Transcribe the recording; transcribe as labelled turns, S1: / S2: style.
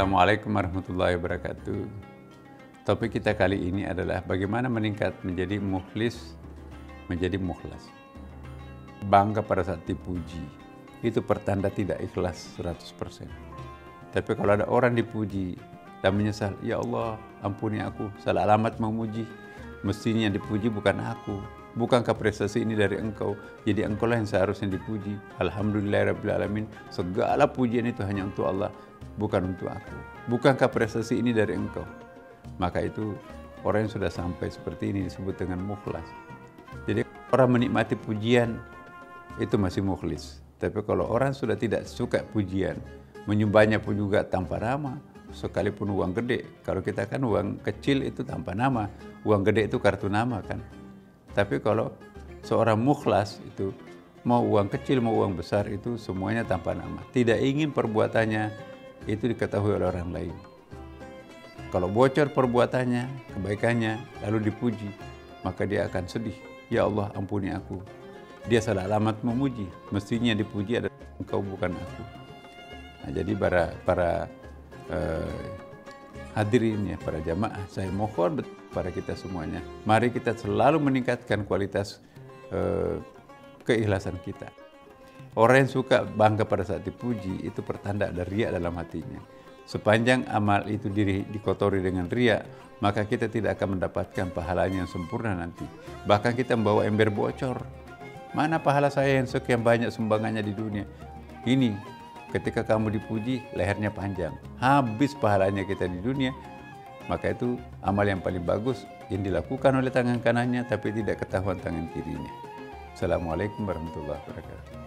S1: Assalamualaikum warahmatullahi wabarakatuh. Topik kita kali ini adalah bagaimana meningkat menjadi mukhlis, menjadi mukhlas. Bangga pada saat dipuji, itu pertanda tidak ikhlas 100%. Tapi kalau ada orang dipuji dan menyesal, ya Allah ampuni aku, salah alamat memuji. Mestinya yang dipuji bukan aku. Bukankah prestasi ini dari engkau? Jadi engkau lah yang seharusnya dipuji. Alhamdulillahirrabbilalamin. Segala pujian itu hanya untuk Allah, bukan untuk aku. Bukankah prestasi ini dari engkau? Maka itu orang yang sudah sampai seperti ini disebut dengan mukhlas. Jadi orang menikmati pujian itu masih mukhlis. Tapi kalau orang sudah tidak suka pujian, menyumbangnya pun juga tanpa nama, sekalipun uang gede. Kalau kita kan uang kecil itu tanpa nama, uang gede itu kartu nama kan. Tapi kalau seorang mukhlas itu mau uang kecil mau uang besar itu semuanya tanpa nama. Tidak ingin perbuatannya itu diketahui oleh orang lain. Kalau bocor perbuatannya, kebaikannya, lalu dipuji, maka dia akan sedih. Ya Allah ampuni aku. Dia salah alamat memuji. Mestinya dipuji adalah engkau bukan aku. Nah, jadi para hadirin ya, para jamaah, saya mohon pada kita semuanya, mari kita selalu meningkatkan kualitas keikhlasan kita. Orang yang suka bangga pada saat dipuji itu pertanda ada riya dalam hatinya. Sepanjang amal itu dikotori dengan riya, maka kita tidak akan mendapatkan pahalanya yang sempurna nanti. Bahkan kita membawa ember bocor. Mana pahala saya yang sekian banyak sumbangannya di dunia? Ini ketika kamu dipuji, lehernya panjang. Habis pahalanya kita di dunia. Maka itu amal yang paling bagus yang dilakukan oleh tangan kanannya tapi tidak ketahuan tangan kirinya. Assalamualaikum warahmatullahi wabarakatuh.